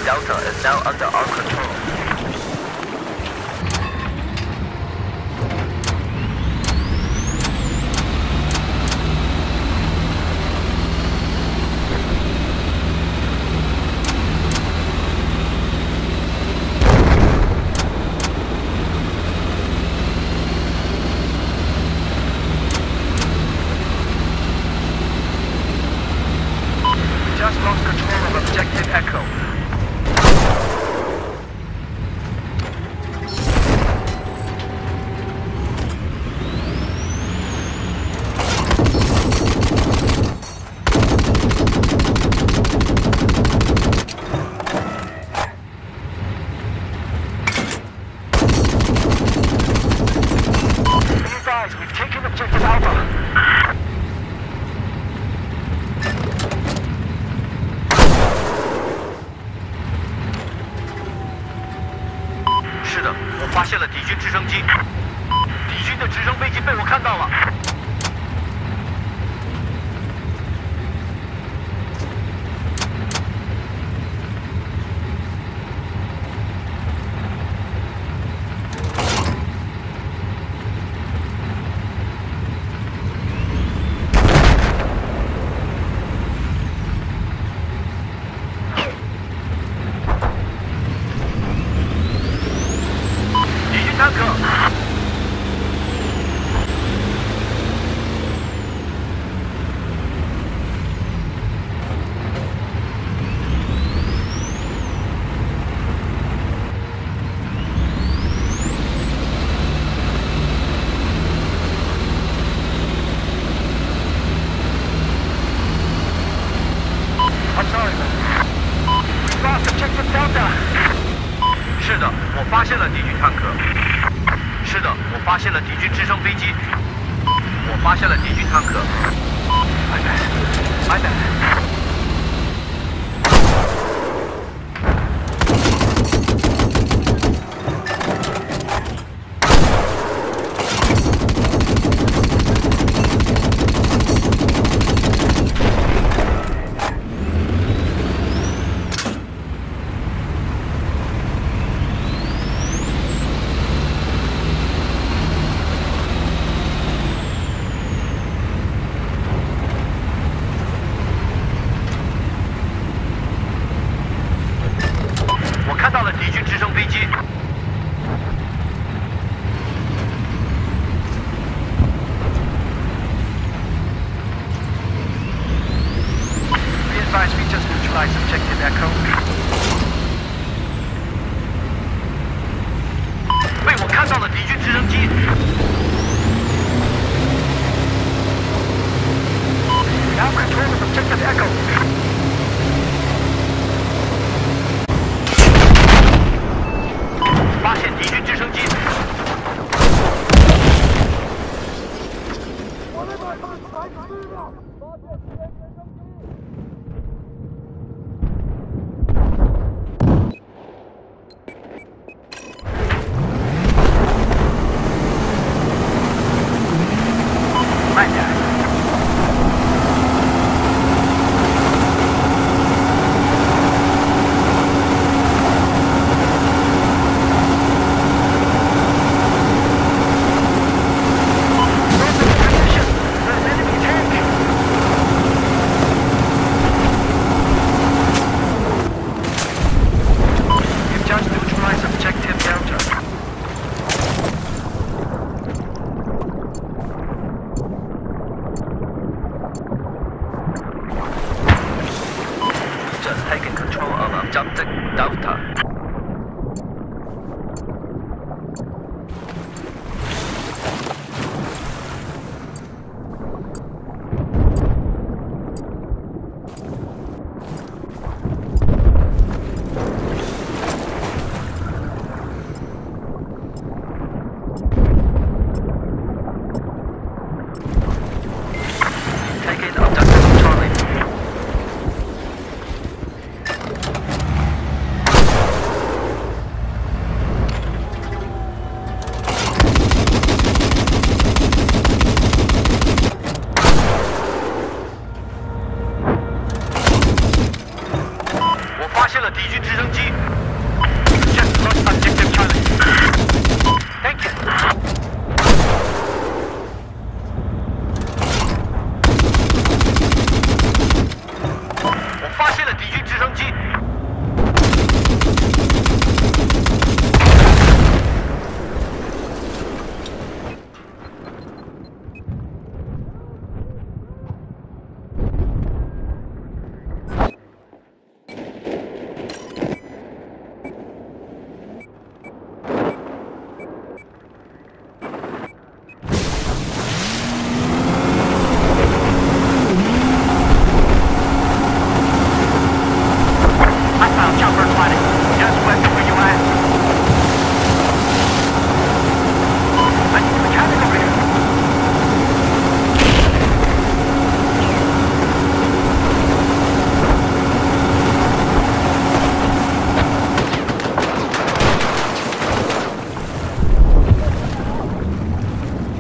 Delta is now under our control. Just lost control of Objective Echo. Be advised, we've taken Objective Alpha.是的，我发现了敌军直升机，敌军的直升飞机被我看到了。敌军坦克。I'm sorry, man. We lost Objective Delta. 是的，我发现了敌军坦克。是的，我发现了敌军直升飞机。我发现了敌军坦克。My bad. My bad. We just neutralized Objective Echo. 被我看到了敌军直升机。Now control of Objective Echo. 发现敌军直升机。我们把他们打死了！发现敌人直升机。慢点。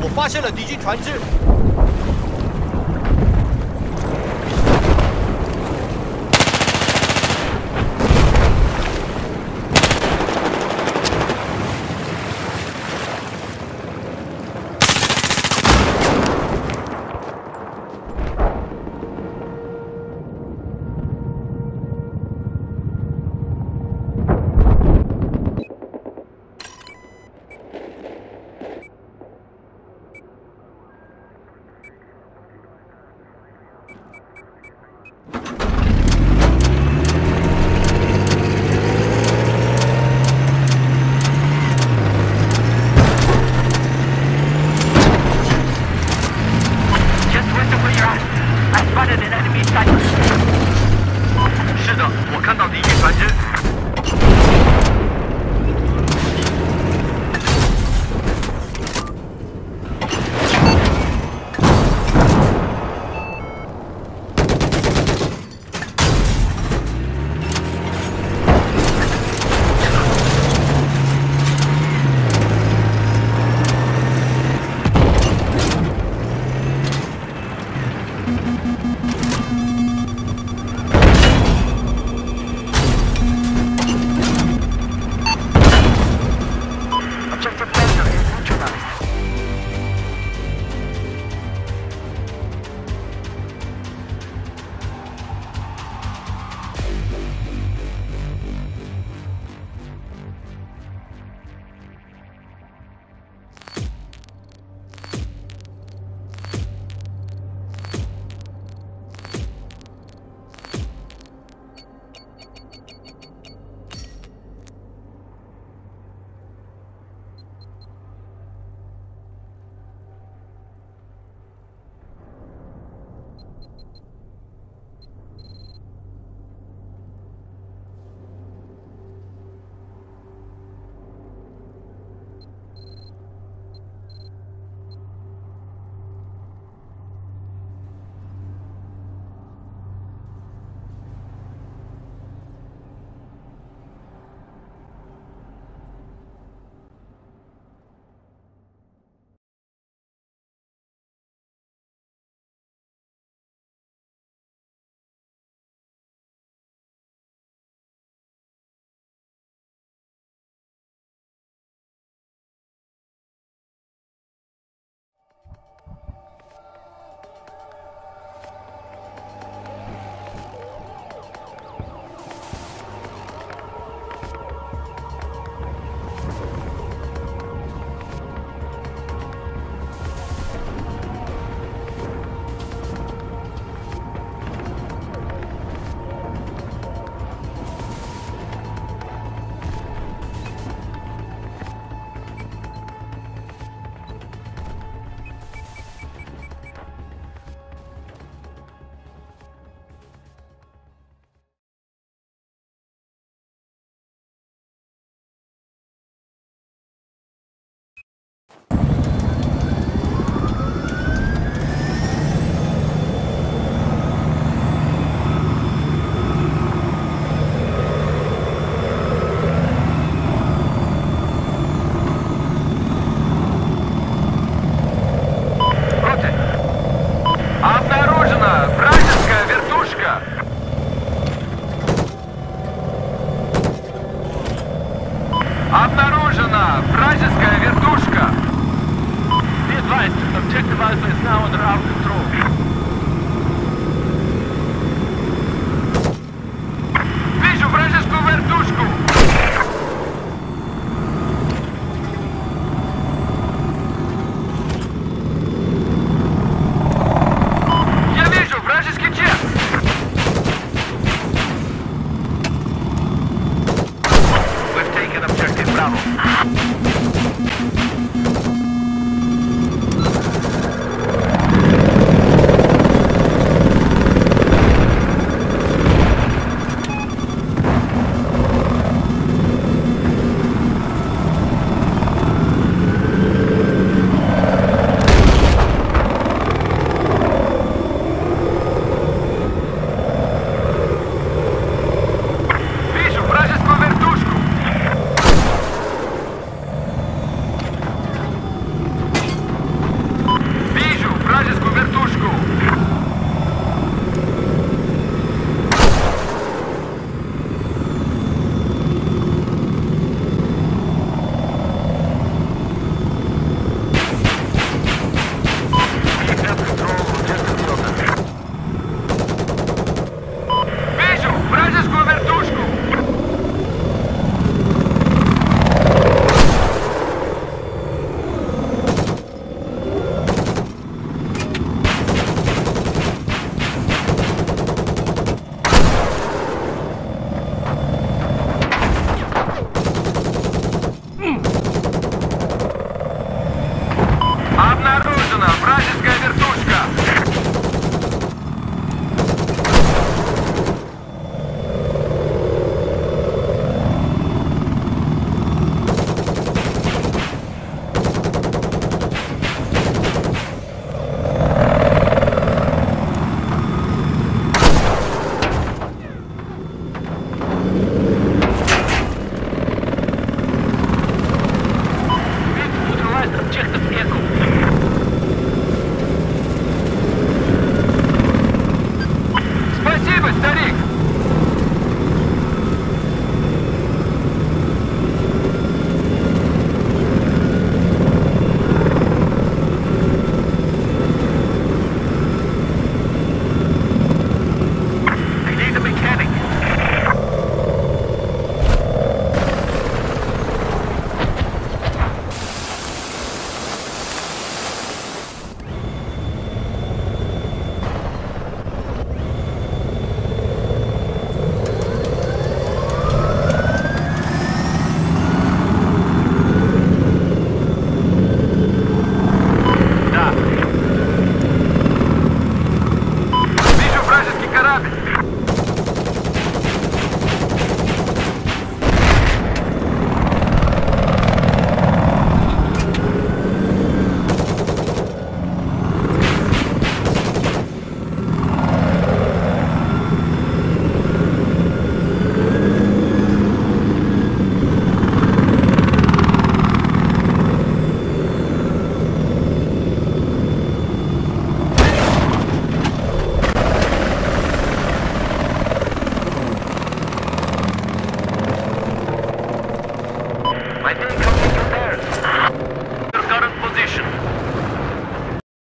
我发现了敌军船只。是的，我看到敌军船只。 Обнаружена вражеская вертушка! Be advised, objective Alpha is now under our control. Вижу вражескую вертушку!